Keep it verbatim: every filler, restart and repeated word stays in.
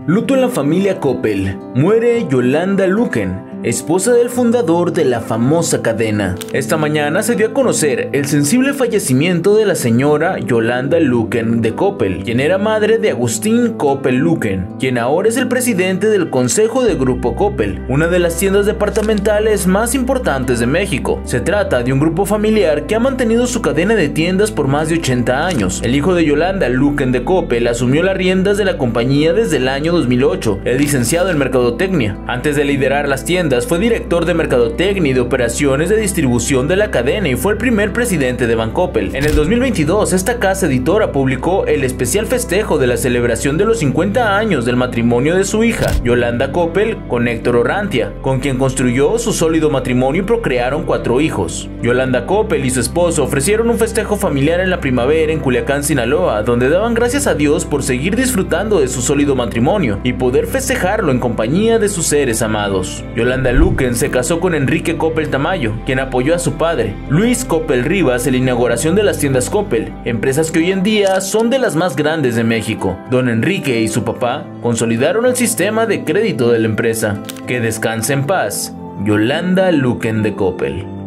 Luto en la familia Coppel. Muere Yolanda Luken, esposa del fundador de la famosa cadena. Esta mañana se dio a conocer el sensible fallecimiento de la señora Yolanda Luken de Coppel, quien era madre de Agustín Coppel Luken, quien ahora es el presidente del Consejo de Grupo Coppel, una de las tiendas departamentales más importantes de México. Se trata de un grupo familiar que ha mantenido su cadena de tiendas por más de ochenta años. El hijo de Yolanda Luken de Coppel asumió las riendas de la compañía desde el año dos mil ocho. Es licenciado en Mercadotecnia. Antes de liderar las tiendas, fue director de Mercadotecnia y de operaciones de distribución de la cadena y fue el primer presidente de Bancoppel. En el dos mil veintidós, esta casa editora publicó el especial festejo de la celebración de los cincuenta años del matrimonio de su hija, Yolanda Coppel, con Héctor Orrantia, con quien construyó su sólido matrimonio y procrearon cuatro hijos. Yolanda Coppel y su esposo ofrecieron un festejo familiar en la primavera en Culiacán, Sinaloa, donde daban gracias a Dios por seguir disfrutando de su sólido matrimonio y poder festejarlo en compañía de sus seres amados. Yolanda Luken se casó con Enrique Coppel Tamayo, quien apoyó a su padre, Luis Coppel Rivas, en la inauguración de las tiendas Coppel, empresas que hoy en día son de las más grandes de México. Don Enrique y su papá consolidaron el sistema de crédito de la empresa. Que descanse en paz, Yolanda Luken de Coppel.